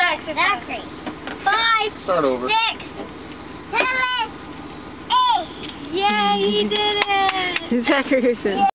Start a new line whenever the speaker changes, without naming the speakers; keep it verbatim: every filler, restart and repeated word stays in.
Zachary.
Zachary.
Five.
Start over.
Six. Seven. Eight.
Yeah, he did it.
Zachary.